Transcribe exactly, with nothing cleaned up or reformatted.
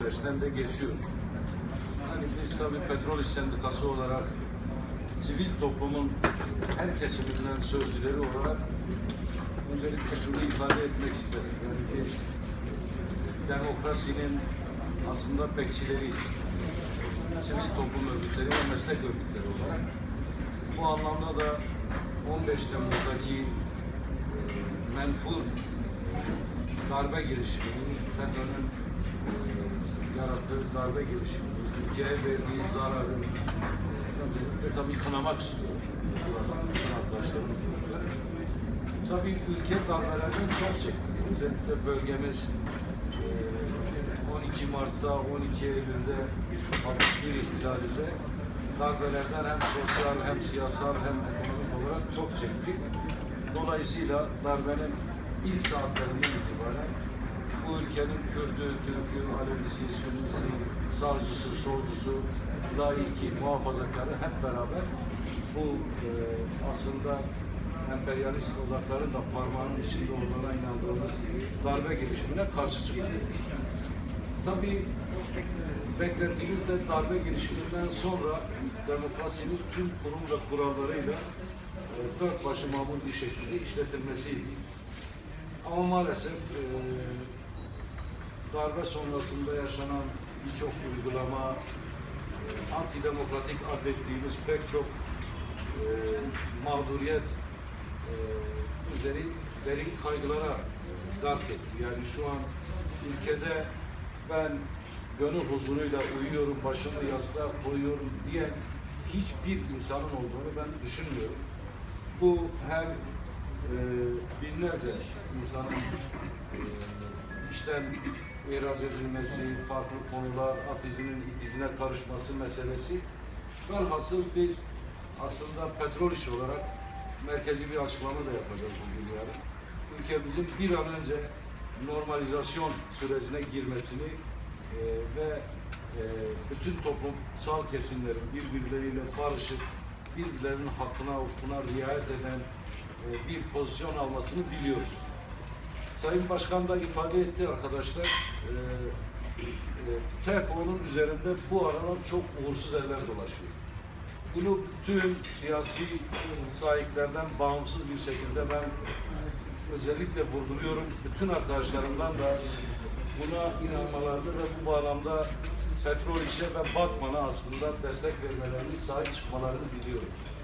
süreçten de geçiyor. Hani biz tabii Petrol İş Sendikası olarak sivil toplumun her kesiminden sözcüleri olarak öncelikle şunu ifade etmek isteriz. Yani biz demokrasinin aslında bekçileriyiz. Sivil toplum örgütleri ve meslek örgütleri olarak. Bu anlamda da on beş Temmuz'daki e, menfur darbe girişimini, FETÖ'nün e, yarattığı darbe girişimini, ülkeye verdiği zararı öncelikle tabii kınamak istiyorum. Buradan bütün arkadaşlarımız olarak. Tabii ülke darbelerden çok çekti. Özellikle bölgemiz e, on iki Mart'ta, on iki Eylül'de altmış bir ihtilalinde darbelerden hem sosyal hem siyasal hem ekonomik olarak çok çektik. Dolayısıyla darbenin ilk saatlerinden itibaren bu ülkenin Kürdü, Türk'ü, Alevisi, Sünnisi, sağcısı, solcusu, laiki, muhafazakarı hep beraber bu e, aslında emperyalist odakların da parmağının içinde olduğuna inandığımız darbe girişimine karşı çıktık. Tabii beklentimiz de darbe girişiminden sonra demokrasinin tüm kurum ve kurallarıyla e, dört başı mamul bir şekilde işletilmesiydi. Ama maalesef e, darbe sonrasında yaşanan birçok uygulama, e, antidemokratik adettiğimiz pek çok e, mağduriyet e, bizleri derin kaygılara gark etti. Yani şu an ülkede ben gönül huzuruyla uyuyorum, başımı yastığa koyuyorum diye hiçbir insanın olduğunu ben düşünmüyorum. Bu hem e, binlerce insanın e, işten ihraç edilmesi, farklı konular, atizinin itizine karışması meselesi. Velhasıl biz aslında petrol işi olarak merkezi bir açıklama da yapacağız bugün yarın. Ülkemizin bir an önce normalizasyon sürecine girmesini e, ve e, bütün toplumsal kesimlerin birbirleriyle barışıp birbirlerinin hakkına, hukukuna riayet eden e, bir pozisyon almasını biliyoruz. Sayın Başkan da ifade etti arkadaşlar, e, e, T E P O'nun üzerinde bu aralar çok uğursuz eller dolaşıyor. Bunu tüm siyasi sahiplerden bağımsız bir şekilde ben özellikle vurguluyorum. Bütün arkadaşlarımdan da buna inanmalarını ve bu bağlamda petrol işe ve Batman'a aslında destek vermelerini, sahip çıkmalarını biliyorum.